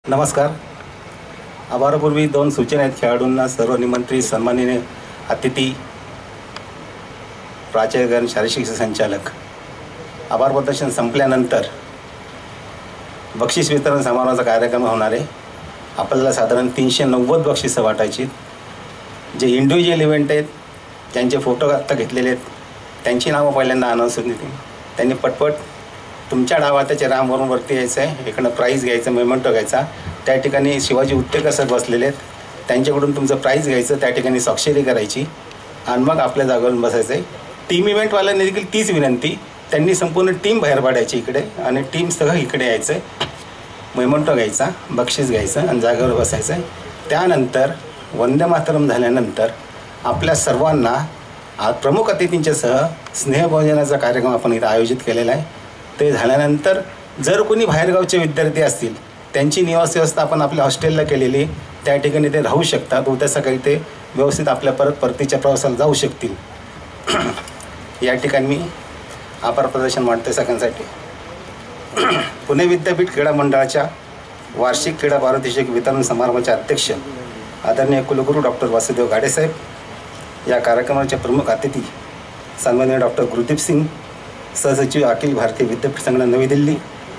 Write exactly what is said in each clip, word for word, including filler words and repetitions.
नमस्कार. आभारापूर्वी दोन सूचना आहेत खेळाडूंना. सर्व निमंत्रित सन्माननीय अतिथी, प्राचार्यगण, शारीरिक शिक्षण संचालक, आभार प्रदर्शन संपल्यानंतर बक्षीस वितरण समारोहाचा कार्यक्रम होणार आहे. आपल्याला साधारण तीनशे नव्वद बक्षिसं वाटायची. जे इंडिव्हिज्युअल इव्हेंट आहेत, ज्यांचे फोटो आत्ता घेतलेले आहेत, त्यांची नावं पहिल्यांदा अनाऊन्स होती. त्यांनी पटपट तुमच्या डावात त्याच्या रामवरून वरती यायचं आहे. इकडनं प्राईज घ्यायचं, मेमेंटो घ्यायचा. त्या ठिकाणी शिवाजी उत्तेकर सर बसलेले आहेत, त्यांच्याकडून तुमचं प्राईज घ्यायचं, त्या ठिकाणी स्वाक्षरी करायची आणि मग आपल्या जागेवरून बसायचं आहे. टीम इव्हेंटवाल्यांनी देखील तीच विनंती. त्यांनी संपूर्ण टीम बाहेर पाडायची इकडे आणि टीमसह इकडे यायचं आहे. मेमेंटो घ्यायचा, बक्षीस घ्यायचं आणि जागेवर बसायचं आहे. त्यानंतर वंदे मातरम झाल्यानंतर आपल्या सर्वांना प्रमुख अतिथींच्यासह स्नेहभोजनाचा कार्यक्रम आपण इथं आयोजित केलेला आहे. ते झाल्यानंतर जर कोणी बाहेरगावचे विद्यार्थी असतील, त्यांची निवास व्यवस्था आपण आपल्या हॉस्टेलला केलेली, त्या ठिकाणी ते राहू शकतात. उद्या सकाळी ते व्यवस्थित आपल्या परत परतीच्या प्रवासाला जाऊ शकतील. या ठिकाणी मी आभार प्रदर्शन मांडते सगळ्यांसाठी. पुणे विद्यापीठ क्रीडा मंडळाच्या वार्षिक क्रीडा पारितोषिक वितरण समारंभाचे अध्यक्ष आदरणीय कुलगुरू डॉक्टर वासुदेव गाडेसाहेब, या कार्यक्रमाचे प्रमुख अतिथी सन्माननीय डॉक्टर गुरुदीप सिंग, सहसचिव अखिल भारतीय विद्यापीठ संघटना नवी दिल्ली,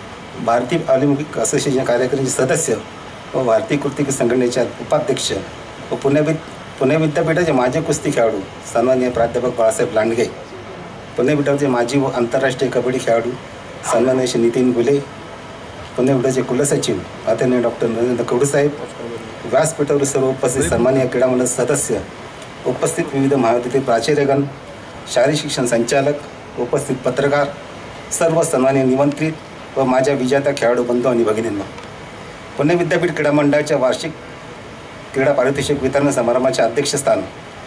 भारतीय ऑलिम्पिक असोसिएशन कार्यकारिणीचे सदस्य व भारतीय कृती संघटनेचे उपाध्यक्ष व पुणे विद पुणे विद्यापीठाचे माजी कुस्ती खेळाडू सन्माननीय प्राध्यापक बाळासाहेब लांडगे, पुणे विद्यापीठाचे माजी व आंतरराष्ट्रीय कबड्डी खेळाडू सन्माननीय श्री नितीन गुले, पुणे विद्यापीठाचे कुलसचिव आदरणीय डॉक्टर नरेंद्र कडूसाहेब, व्यासपीठावर सर्व उपस्थित सन्माननीय क्रीडा मंडळ सदस्य, उपस्थित विविध महाविद्यालयातील प्राचार्यगण, शारीरिक शिक्षण संचालक, उपस्थित पत्रकार, सर्व सन्माननीय निमंत्रित व माझ्या विजेत्या खेळाडू बंधू आणि भगिनींना, पुणे विद्यापीठ क्रीडा मंडळाच्या वार्षिक क्रीडा पारितोषिक वितरण समारंभाचे अध्यक्षस्थान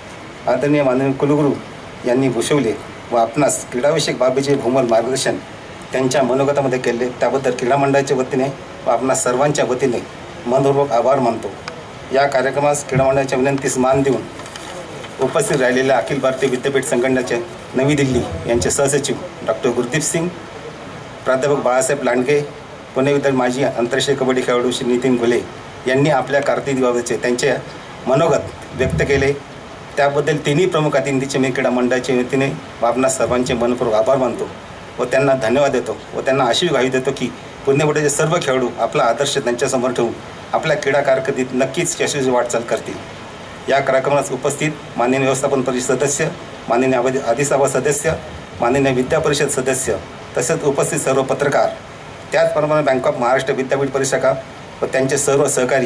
आदरणीय माननीय कुलगुरू यांनी भूषवले व आपणास क्रीडाविषयक बाबीचे भूमल मार्गदर्शन त्यांच्या मनोगतामध्ये केले, त्याबद्दल क्रीडा मंडळाच्या वतीने व आपणास सर्वांच्या वतीने मनपूर्वक आभार मानतो. या कार्यक्रमास क्रीडा मंडळाच्या विनंतीस मान देऊन उपस्थित राहिलेल्या अखिल भारतीय विद्यापीठ संघटनेचे नवी दिल्ली यांचे सहसचिव डॉक्टर गुरुदीप सिंग, प्राध्यापक बाळासाहेब लांडगे, पुणे विद्यापीठ माजी आंतरराष्ट्रीय कबड्डी खेळाडू श्री नितीन गुले यांनी आपल्या कारकिर्दीबाबतचे त्यांचे मनोगत व्यक्त केले. त्याबद्दल तिन्ही प्रमुख अतिथींचे मी क्रीडा मंडळाच्या वतीने आपणास सर्वांचे मनपूर्वक आभार मानतो व त्यांना धन्यवाद देतो व त्यांना अशी ग्वाही देतो की पुणे विद्यापीठाचे सर्व खेळाडू आपला आदर्श त्यांच्यासमोर ठेवून आपल्या क्रीडा कारकिर्दीत नक्कीच यशस्वी वाटचाल करतील. या कार्यक्रमास उपस्थित माननीय व्यवस्थापन परिषद सदस्य, माननीय अधिसभा सदस्य, माननीय विद्या परिषद सदस्य, तसेच उपस्थित सर्व पत्रकार, त्याचप्रमाणे बँक ऑफ महाराष्ट्र विद्यापीठ परिशाखा व त्यांचे सर्व सहकारी,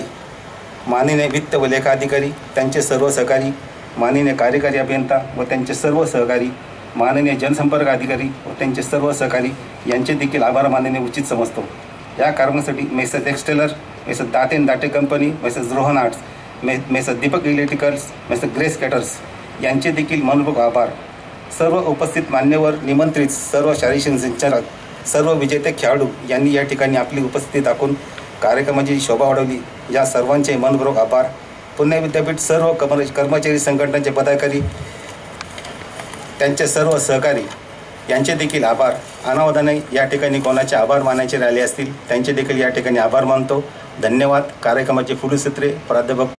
माननीय वित्त व लेखा अधिकारी, त्यांचे सर्व सहकारी, माननीय कार्यकारी अभियंता व त्यांचे सर्व सहकारी, माननीय जनसंपर्क अधिकारी व त्यांचे सर्व सहकारी यांचे देखील आभार मानणे उचित समजतो. या कार्यक्रमासाठी मेसेज एक्सटेलर, messrs Date Date company, messrs Rohan arts, मे messrs Deepak electricals, messrs Grace caterers यांचे देखील मनपूर्वक आभार. सर्व उपस्थित मान्यवर, निमंत्रित, सर्व शारीरिक संचालक, सर्व विजेते खेळाडू यांनी या ठिकाणी आपली उपस्थिती दाखवून कार्यक्रमाची शोभा वाढवली. या सर्वांचे मनपूर्वक आभार. पुणे विद्यापीठ सर्व कर्म कर्मचारी संघटनांचे पदाधिकारी, त्यांचे सर्व सहकारी यांचे देखील आभार. अनावधाने या ठिकाणी कोणाचे आभार मानायचे राहिले असतील त्यांचे देखील या ठिकाणी आभार मानतो. धन्यवाद. कार्यक्रमाचे पुढील सत्रे प्राध्यापक